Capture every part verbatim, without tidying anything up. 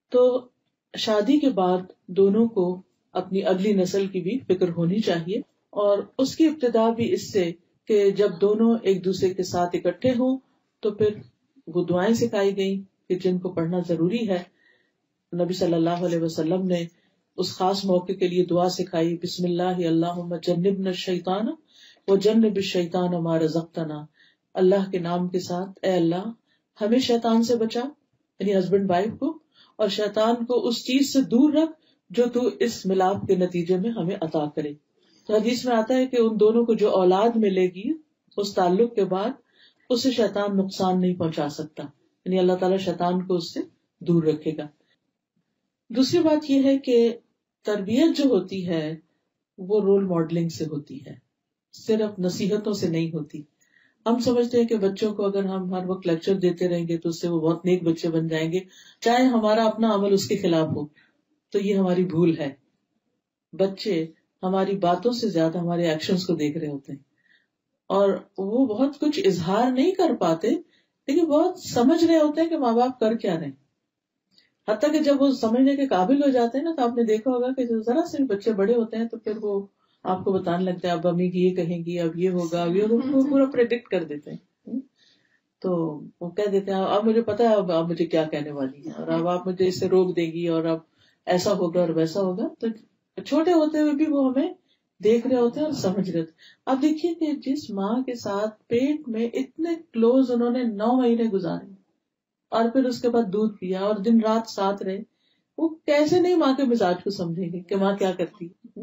تو شادی کے بعد دونوں کو اپنی اگلی نسل کی بھی فکر ہونی چاہیے، اور اس کی ابتدا بھی اس سے کہ جب دونوں ایک دوسرے کے ساتھ اکٹھے ہوں تو پھر وہ دعائیں سکھائی گئیں کہ جن کو پڑھنا ضروری ہے. نبی صلی اللہ علیہ وسلم نے اس خاص موقع کے لیے دعا سکھائی، بسم اللہ اللہم جنبنا الشیطان وجنب الشیطان ما رزقتنا. اللہ کے نام کے ساتھ اے اللہ ہمیں شیطان سے بچا، یعنی ہسبینڈ وائف کو، اور شیطان کو اس چیز سے دور رکھ جو تو اس ملاپ کے نتیجے میں ہمیں عطا کرے. تو حدیث میں آتا ہے کہ ان دونوں کو جو اولاد ملے گی اس تعلق کے بعد اسے شیطان نقصان نہیں پہنچا سکتا، یعنی اللہ تعالیٰ شیطان کو اس سے دور رکھے گا. دوسری بات یہ ہے کہ تربیت جو ہوتی ہے وہ رول ماڈلنگ سے ہوتی ہے، صرف نصیحتوں سے نہیں ہوتی. ہم سمجھتے ہیں کہ بچوں کو اگر ہم ہر وقت لیکچر دیتے رہیں گے تو اس سے وہ بہت نیک بچے بن جائیں گے، چاہے ہمارا اپنا عمل اس کے خلاف ہو. تو یہ ہماری بھول ہے. بچے ہماری باتوں سے زیادہ ہمارے ایکشنز کو دیکھ رہے ہوتے ہیں، اور وہ بہت کچھ اظہار نہیں کر پاتے لیکن بہت سمجھ رہے ہوتے ہیں کہ ماں باپ کر کیا رہے ہیں. حتیٰ کہ جب وہ سمجھنے کے قابل ہو جاتے ہیں نا، تو آپ نے دیکھا ہوگا کہ ذرا سے بچے بڑے ہوتے ہیں تو پھر وہ آپ کو بتانے لگتے ہیں اب امی یہ کہیں گی، اب یہ ہوگا، اب یہ ہوگا، وہ پورا پریڈکٹ کر دیتے ہیں. تو وہ کہہ دیتے ہیں اب مجھے پتا ہے اب آپ مجھے کیا کہنے والی ہیں، اور اب آپ مجھے اس سے روک دے گی، اور اب ایسا ہوگا اور ویسا ہوگا. تو چھوٹے ہوتے ہوئے بھی وہ ہمیں دیکھ رہے ہوتے ہیں اور سمجھ رہے ہوتے ہیں. اب دیکھیے کہ جس ماں کے ساتھ پیٹ میں اتنے کلوز انہوں نے نو مہینے گزارے اور پھر اس کے بعد دودھ پیا اور دن رات ساتھ رہے، وہ کیسے نہیں ماں کے مزاج کو سمجھیں گے کہ ماں کیا کرتی.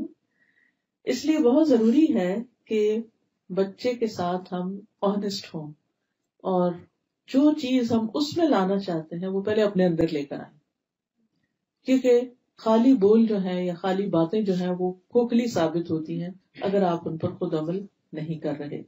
اس لیے بہت ضروری ہے کہ بچے کے ساتھ ہم آنےسٹ ہوں، اور جو چیز ہم اس میں لانا چاہتے ہیں وہ پہلے اپنے اندر لے کر آئیں، کیونکہ خالی بول جو ہے یا خالی باتیں جو ہیں وہ کھوکھلی ثابت ہوتی ہیں اگر آپ ان پر خود عمل نہیں کر رہے.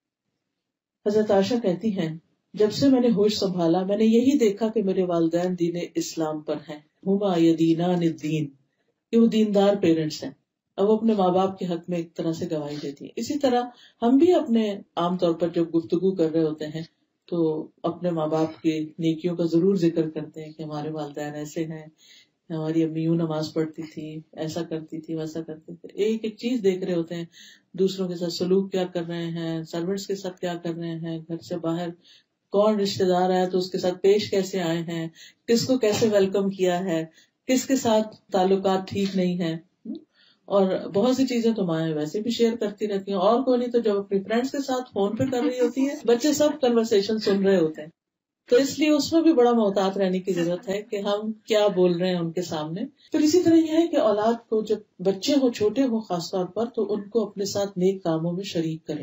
حضرت عائشہ کہتی ہیں جب سے میں نے ہوش سنبھالا میں نے یہی دیکھا کہ میرے والدین دین اسلام پر ہیں، ہما یدینان الدین، کہ وہ دیندار پیرنٹس ہیں. اب وہ اپنے ماں باپ کے حق میں ایک طرح سے گواہی دیتی ہیں. اسی طرح ہم بھی اپنے عام طور پر جب گفتگو کر رہے ہوتے ہیں تو اپنے ماں باپ کی نیکیوں کا ضرور ذکر کرتے ہیں کہ ہمارے والدین ایسے ہیں، ہماری امی یوں نماز پڑھتی تھی، ایسا کرتی تھی، ویسا کرتی تھی. ایک ایک چیز دیکھ رہے ہوتے ہیں، دوسروں کے ساتھ سلوک کیا کر رہے ہیں، سروینٹس کے ساتھ کیا کر رہے ہیں، گھر سے باہر کون رشتے دار آیا تو اس کے ساتھ پیش کیسے آئے ہیں، کس کو کیسے ویلکم کیا ہے، کس کے ساتھ تعلقات ٹھیک نہیں ہیں. اور بہت سی چیزیں تو مائیں ویسے بھی شیئر کرتی رہتی ہیں، اور کوئی نہیں تو جب اپنی فرینڈس کے ساتھ فون پہ کر رہی ہوتی ہیں بچے سب کنورسیشن سن رہے ہوتے ہیں. تو اس لیے اس میں بھی بڑا محتاط رہنے کی ضرورت ہے کہ ہم کیا بول رہے ہیں ان کے سامنے. پھر اسی طرح یہ ہے کہ اولاد کو جب بچے ہو، چھوٹے ہو خاص طور پر، تو ان کو اپنے ساتھ نیک کاموں میں شریک کریں.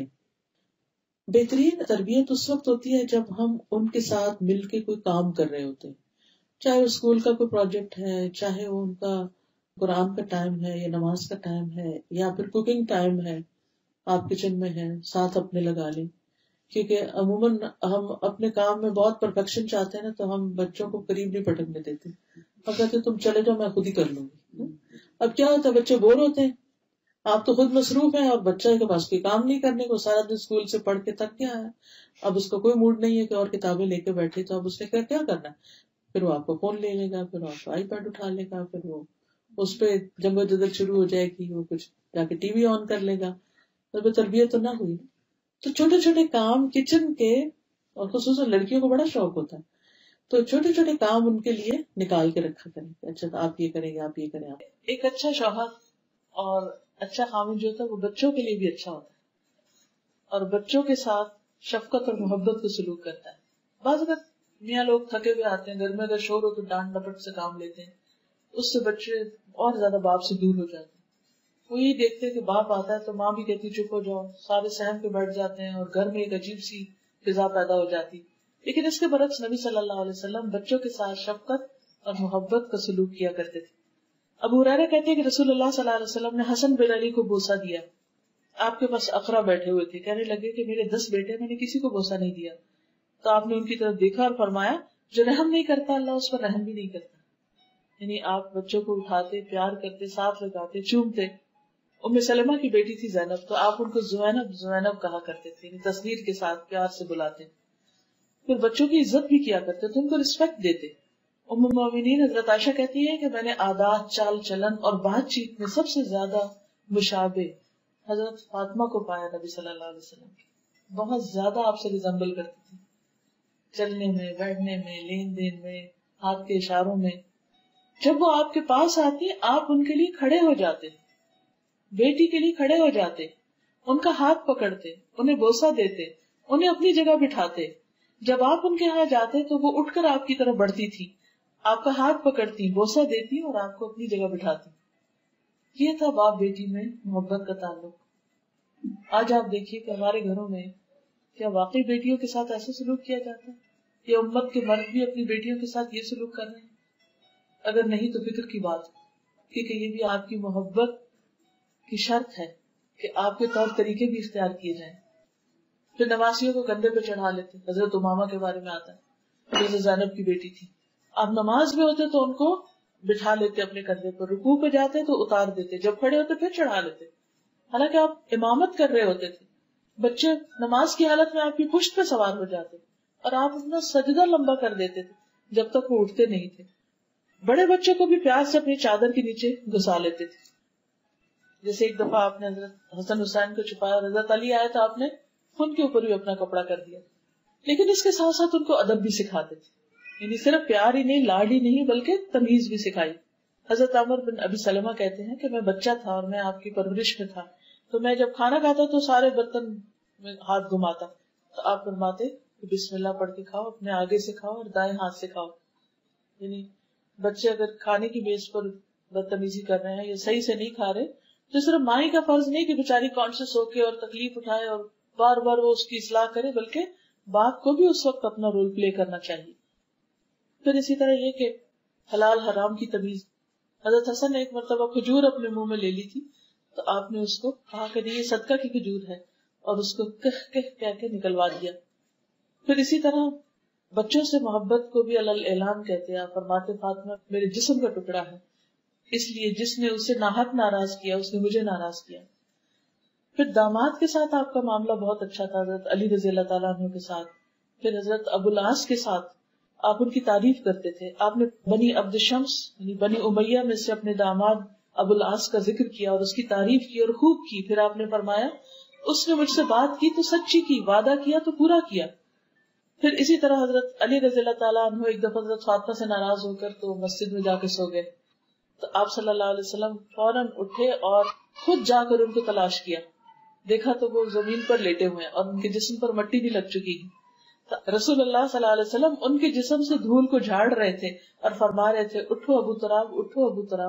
بہترین تربیت اس وقت ہوتی ہے جب ہم ان کے ساتھ مل کے کوئی کام کر رہے ہوتے ہیں، چاہے وہ اسکول کا کوئی پروجیکٹ ہے، چاہے وہ ان کا قرآن کا ٹائم ہے یا نماز کا ٹائم ہے، یا پھر کوکنگ ٹائم ہے، آپ کچن میں ہیں ساتھ اپنے لگا لیں. کیونکہ عموماً ہم اپنے کام میں بہت پرفیکشن چاہتے ہیں نا، تو ہم بچوں کو قریب نہیں پٹکنے دیتے، اور کہتے تم چلے جاؤ میں خود ہی کر لوں گی. اب کیا ہوتا ہے بچے بور ہوتے ہیں، آپ تو خود مصروف ہیں اور بچہ کے پاس کوئی کام نہیں کرنے کو، سارا دن اسکول سے پڑھ کے تک کیا ہے، اب اس کو کوئی موڈ نہیں ہے کہ اور کتابیں لے کے بیٹھے، تو اب اس نے کیا کیا کرنا ہے، پھر وہ آپ کو فون لے لے گا، پھر آپ کو آئی پیڈ اٹھا لے گا، پھر وہ اس پہ جنگ و جدل شروع ہو جائے گی، وہ کچھ جا کے ٹی وی آن کر لے گا. تو تربیت تو نہ ہوئی. تو چھوٹے چھوٹے کام کچن کے، اور خصوصاً لڑکیوں کو بڑا شوق ہوتا ہے، تو چھوٹے چھوٹے کام ان کے لیے نکال کے رکھا کریں. اچھا آپ یہ کریں گے، آپ یہ کریں. آپ ایک اچھا شوہر اور اچھا خامن جو ہوتا ہے وہ بچوں کے لیے بھی اچھا ہوتا ہے، اور بچوں کے ساتھ شفقت اور محبت کو سلوک کرتا ہے. بعض اگر میاں لوگ تھکے ہوئے آتے ہیں، گھر میں اگر شور ہو تو ڈانٹ ڈپٹ سے کام لیتے ہیں، اس سے بچے اور زیادہ باپ سے دور ہو جاتے ہیں. وہ یہ دیکھتے ہیں کہ باپ آتا ہے تو ماں بھی کہتی چپ ہو جاؤ، سارے سہم کے بیٹھ جاتے ہیں اور گھر میں ایک عجیب سی فضا پیدا ہو جاتی. لیکن اس کے برعکس نبی صلی اللہ علیہ وسلم بچوں کے ساتھ شفقت اور محبت کا سلوک کیا کرتے تھے. ابو ہریرہ کہتے ہیں کہ رسول اللہ صلی اللہ علیہ وسلم نے حسن بن علی کو بوسہ دیا. آپ کے پاس اقرا بیٹھے ہوئے تھے، کہنے لگے کہ میرے دس بیٹے، میں نے کسی کو بوسہ نہیں دیا. تو آپ نے ان کی طرف دیکھا اور فرمایا جو رحم نہیں کرتا اللہ اس پر رحم بھی نہیں کرتا. یعنی آپ بچوں کو اٹھاتے، پیار کرتے، ساتھ لگاتے، چومتے. ام سلمہ کی بیٹی تھی زینب، تو آپ ان کو زوینب زوینب کہا کرتے تھے، یعنی تصغیر کے ساتھ پیار سے بلاتے. پھر بچوں کی عزت بھی کیا کرتے تھے، ان کو رسپیکٹ دیتے. ام المومنین حضرت عائشہ کہتی ہے کہ میں نے عادات، چال چلن اور بات چیت میں سب سے زیادہ مشابہ حضرت فاطمہ کو پایا نبی صلی اللہ علیہ وسلم کی. بہت زیادہ آپ سے ریزمبل کرتی تھی، چلنے میں، بیٹھنے میں، لین دین میں، ہاتھ کے اشاروں میں. جب وہ آپ کے پاس آتی آپ ان کے لیے کھڑے ہو جاتے، بیٹی کے لیے کھڑے ہو جاتے، ان کا ہاتھ پکڑتے، انہیں بوسہ دیتے، انہیں اپنی جگہ بٹھاتے. جب آپ ان کے ہاں جاتے تو وہ اٹھ کر آپ کی طرف بڑھتی تھی، آپ کا ہاتھ پکڑتی، بوسہ دیتی اور آپ کو اپنی جگہ بٹھاتی. یہ تھا باپ بیٹی میں محبت کا تعلق. آج آپ دیکھیے کہ ہمارے گھروں میں کیا واقعی بیٹیوں کے ساتھ ایسا سلوک کیا جاتا ہے؟ یہ امت کے مرد بھی اپنی بیٹیوں کے ساتھ یہ سلوک کر رہے ہیں؟ اگر نہیں تو فکر کی بات، کیونکہ یہ بھی آپ کی محبت کی شرط ہے کہ آپ کے طور طریقے بھی اختیار کیے جائیں. پھر نواسیوں کو کندھے پہ چڑھا لیتے. حضرت امامہ کے بارے میں آتا ہے، حضرت زینب کی بیٹی تھی. آپ نماز میں ہوتے تو ان کو بٹھا لیتے اپنے کندھے پر، رکوع پہ جاتے تو اتار دیتے، جب کھڑے ہوتے پھر چڑھا لیتے. حالانکہ آپ امامت کر رہے ہوتے تھے. بچے نماز کی حالت میں آپ کی پشت پہ سوار ہو جاتے اور آپ اپنا سجدہ لمبا کر دیتے تھے جب تک وہ اٹھتے نہیں تھے. بڑے بچے کو بھی پیار سے اپنی چادر کے نیچے گھسا لیتے تھے. جیسے ایک دفعہ آپ نے حضرت حسن حسین کو چھپایا اور حضرت علی آئے تو آپ نے ان کے اوپر بھی اپنا کپڑا کر دیا. لیکن اس کے ساتھ ساتھ ان کو ادب بھی سکھاتے تھے، یعنی صرف پیار ہی نہیں، لاڈ ہی نہیں، بلکہ تمیز بھی سکھائی. حضرت عمر بن ابی سلمہ کہتے ہیں کہ میں بچہ تھا اور میں آپ کی پرورش میں تھا، تو میں جب کھانا کھاتا تو سارے برتن میں ہاتھ گھماتا تو آپ فرماتے کہ بسم اللہ پڑھ کے کھاؤ، اپنے آگے سے کھاؤ اور دائیں ہاتھ سے کھاؤ. یعنی بچے اگر کھانے کی بیس پر بدتمیزی کر رہے ہیں یا صحیح سے نہیں کھا رہے تو صرف ماں کا فرض نہیں کہ بیچاری کانشیس ہو کے اور تکلیف اٹھائے اور بار بار وہ اس کی اصلاح کرے، بلکہ باپ کو بھی اس وقت اپنا رول پلے کرنا چاہیے. پھر اسی طرح یہ کہ حلال حرام کی تمیز. حضرت حسن نے ایک مرتبہ کھجور اپنے منہ میں لے لی تھی تو آپ نے اس کو کہا کہ یہ صدقہ کی کھجور ہے اور اس کو کہہ کہہ کہہ کے نکلوا دیا. پھر اسی طرح بچوں سے محبت کو بھی علل اعلان کہتے ہیں. آپ فرماتے فاطمہ میرے جسم کا ٹکڑا ہے، اس لیے جس نے اسے ناحق ناراض کیا اس نے مجھے ناراض کیا. پھر داماد کے ساتھ آپ کا معاملہ بہت اچھا تھا، حضرت علی رضی اللہ تعالیٰ عنہ کے ساتھ. پھر حضرت ابو العاص کے ساتھ آپ ان کی تعریف کرتے تھے. آپ نے بنی عبد شمس یعنی بنی امیہ میں سے اپنے داماد ابو العاص کا ذکر کیا اور اس کی تعریف کی اور خوب کی. پھر آپ نے فرمایا اس نے مجھ سے بات کی تو سچی کی، وعدہ کیا تو پورا کیا. پھر اسی طرح حضرت علی رضی اللہ تعالیٰ عنہ ایک دفعہ حضرت فاطمہ سے ناراض ہو کر تو مسجد میں جا کے سو گئے تو آپ صلی اللہ علیہ وسلم فوراً اٹھے اور خود جا کر ان کو تلاش کیا. دیکھا تو وہ زمین پر لیٹے ہوئے ہیں اور ان کے جسم پر مٹی بھی لگ چکی ہے. رسول اللہ صلی اللہ علیہ وسلم ان کے جسم سے دھول کو جھاڑ رہے تھے اور فرما رہے تھے اٹھو ابو تراب، اٹھو ابو تراب.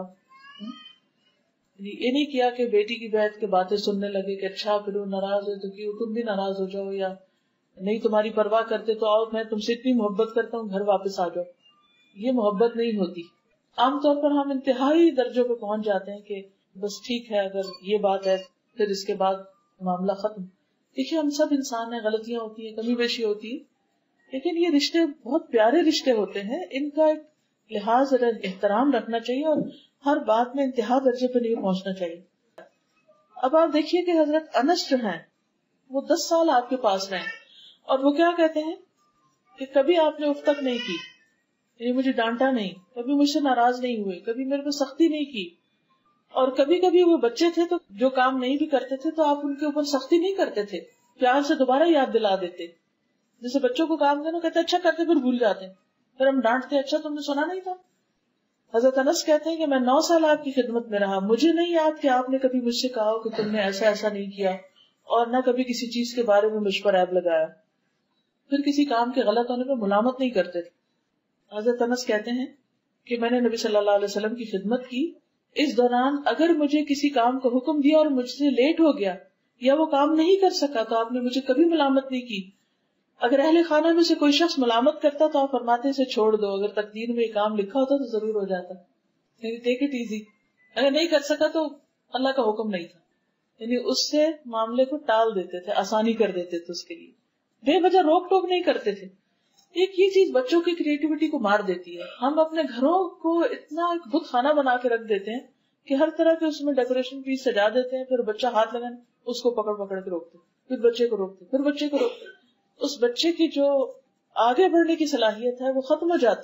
یہ نہیں کیا کہ بیٹی کی بیعت کے باتیں سننے لگے کہ اچھا پھر وہ ناراض ہے تو کیوں تم بھی ناراض ہو جاؤ، یا نہیں تمہاری پرواہ کرتے تو آؤ میں تم سے اتنی محبت کرتا ہوں گھر واپس آ جاؤ. یہ محبت نہیں ہوتی. عام طور پر ہم انتہائی درجوں پہ پہنچ جاتے ہیں کہ بس ٹھیک ہے اگر یہ بات ہے پھر اس کے بعد معاملہ ختم. دیکھیے ہم سب انسان ہیں، غلطیاں ہوتی ہیں، کمی بیشی ہوتی ہے، لیکن یہ رشتے بہت پیارے رشتے ہوتے ہیں. ان کا ایک لحاظ اور احترام رکھنا چاہیے اور ہر بات میں انتہا درجے پہ نہیں پہنچنا چاہیے. اب آپ دیکھیے کہ حضرت انس جو ہیں وہ دس سال آپ کے پاس رہے اور وہ کیا کہتے ہیں کہ کبھی آپ نے اف تک نہیں کی، یعنی مجھے ڈانٹا نہیں، کبھی مجھ سے ناراض نہیں ہوئے، کبھی میرے پہ سختی نہیں کی. اور کبھی کبھی وہ بچے تھے تو جو کام نہیں بھی کرتے تھے تو آپ ان کے اوپر سختی نہیں کرتے تھے، پیار سے دوبارہ یاد دلا دیتے. جیسے بچوں کو کام کرنا کہتے اچھا کرتے پھر بھول جاتے، پھر ہم ڈانٹتے اچھا تم نے سنا نہیں تھا. حضرت انس کہتے ہیں کہ میں نو سال آپ کی خدمت میں رہا، مجھے نہیں یاد کہ آپ نے کبھی مجھ سے کہا کہ تم نے ایسا ایسا نہیں کیا، اور نہ کبھی کسی چیز کے بارے میں مجھ پر عیب لگایا. پھر کسی کام کے غلط ہونے پہ ملامت نہیں کرتے تھے. حضرت انس کہتے ہیں کہ میں نے نبی صلی اللہ علیہ وسلم کی خدمت کی، اس دوران اگر مجھے کسی کام کا حکم دیا اور مجھ سے لیٹ ہو گیا یا وہ کام نہیں کر سکا تو آپ نے مجھے کبھی ملامت نہیں کی. اگر اہل خانہ میں سے کوئی شخص ملامت کرتا تو آپ فرماتے سے چھوڑ دو، اگر تقدیر میں یہ کام لکھا ہوتا تو ضرور ہو جاتا، یعنی ٹیک اٹ ایزی. اگر نہیں کر سکا تو اللہ کا حکم نہیں تھا، یعنی اس سے معاملے کو ٹال دیتے تھے، آسانی کر دیتے تھے، اس کے لیے بے وجہ روک ٹوک نہیں کرتے تھے. ایک یہ چیز بچوں کی کریٹیوٹی کو مار دیتی ہے. ہم اپنے گھروں کو اتنا ایک بت خانہ بنا کے رکھ دیتے ہیں کہ ہر طرح کے اس میں ڈیکوریشن پیس سجا دیتے ہیں، پھر بچہ ہاتھ لگائے اس کو پکڑ پکڑ کے روکتے، پھر بچے کو روکتے، پھر بچے کو روکتے. اس بچے کی جو آگے بڑھنے کی صلاحیت ہے وہ ختم ہو جاتی.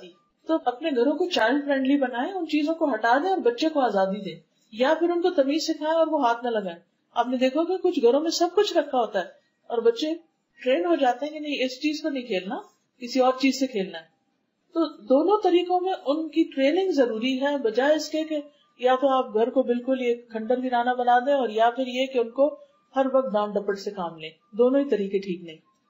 تو اپنے گھروں کو چائلڈ فرینڈلی بنائیں، ان چیزوں کو ہٹا دیں اور بچے کو آزادی دیں، یا پھر ان کو تمیز سکھائیں اور وہ ہاتھ نہ لگائیں. آپ نے دیکھا کہ کچھ گھروں میں سب کچھ رکھا ہوتا ہے اور بچے ٹرین ہو جاتے ہیں کہ نہیں اس چیز کو نہیں کھیلنا، کسی اور چیز سے کھیلنا ہے. تو دونوں طریقوں میں ان کی ٹریننگ ضروری ہے، بجائے اس کے کہ یا تو آپ گھر کو بالکل ایک کھنڈر ویرانہ بنا دیں اور یا پھر یہ کہ ان کو ہر وقت ڈانٹ ڈپٹ سے کام لیں. دونوں ہی طریقے ٹھیک نہیں.